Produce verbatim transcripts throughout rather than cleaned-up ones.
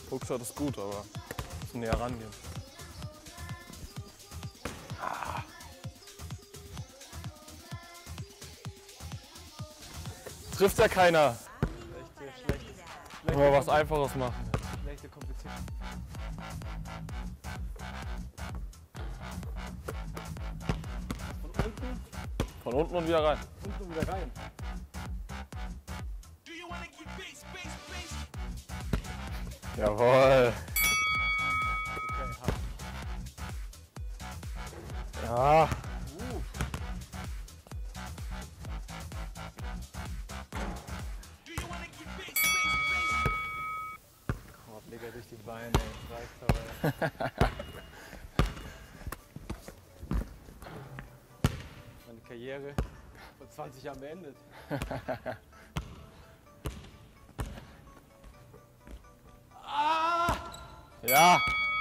Hookshot ist gut, aber müssen näher rangehen. Ah. Trifft ja keiner. Schlechte, schlechte, Mal was Einfaches machen. schlechte Competition. Von unten, Von unten und wieder rein. unten und wieder rein. Jawohl. Okay, hart. Ja. Uh. Korbleger durch die Beine, ey. Das reicht aber. Meine Karriere vor zwanzig Jahren beendet. Ah! Ja.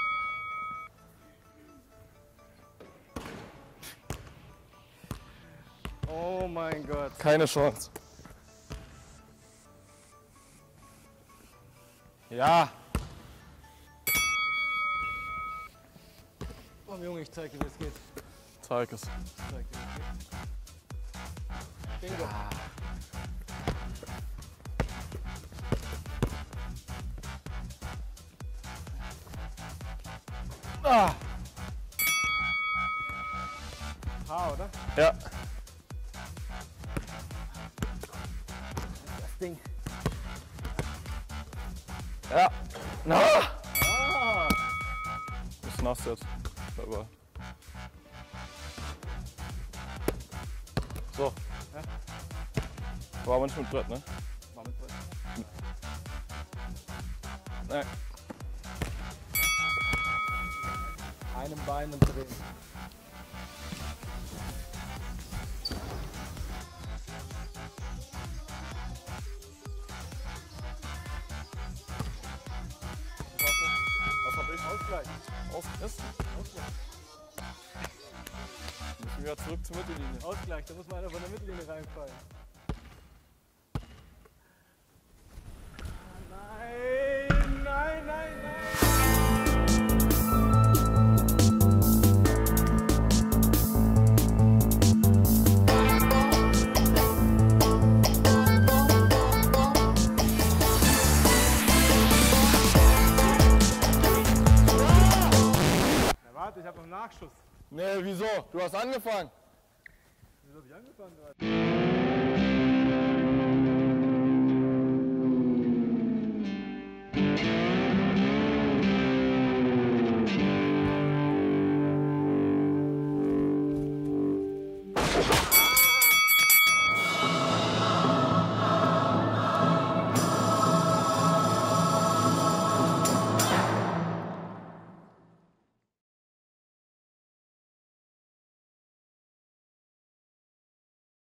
Oh mein Gott. Keine Chance. Ja. Oh Junge, ich zeig dir, wie es geht. Zeig es. Ich zeig dir, wie es geht. Bingo. Ja. Ah. Haar, oder? Ja. Das Ding. Ja. Na. Ah! Ist nass jetzt. Aber. So. Ja? War aber nicht mit Brett, ne? War mit drin. Nein. Einem Bein und drehen. Was hab ich? Ausgleich. Aus ist? Ausgleich. Müssen wir wieder zurück zur Mittellinie. Ausgleich, da muss man einer von der Mittellinie reinfallen. Nein, nein, nein, nein. Na warte, ich hab noch einen Nachschuss. Nee, wieso? Du hast angefangen. Wieso hab ich angefangen gerade?